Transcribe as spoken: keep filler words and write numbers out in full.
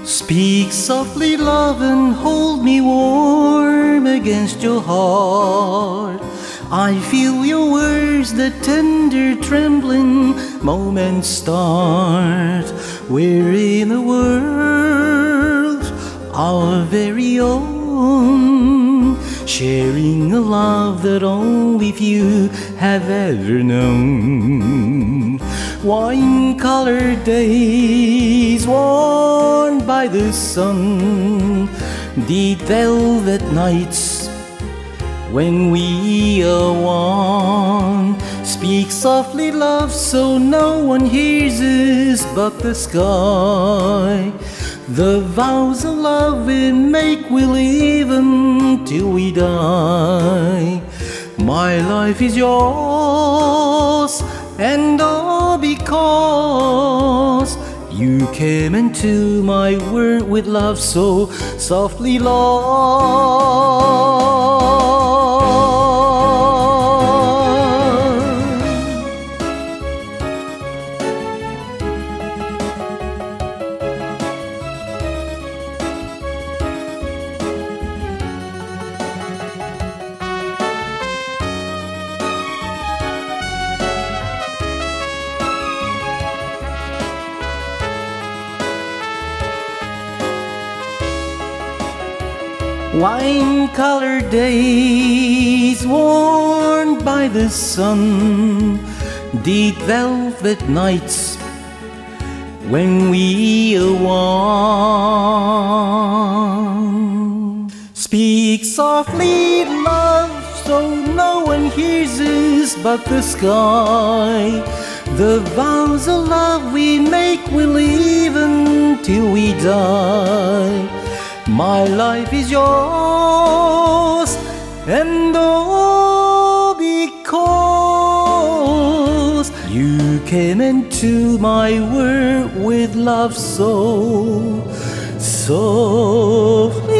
Speak softly, love, and hold me warm against your heart. I feel your words, the tender trembling moments start. We're in a world, our very own, sharing a love that only few have ever known. Wine-colored days worn by the sun, deep velvet nights when we are one. Speak softly, love, so no one hears us but the sky. The vows of love we make, we live until we die. My life is yours, and all because you came into my world with love so softly, Lord. Wine-colored days worn by the sun, deep velvet nights when we are one. Speak softly, love, so no one hears us but the sky. The vows of love we make, we live until we die. My life is yours, and all because you came into my world with love so, so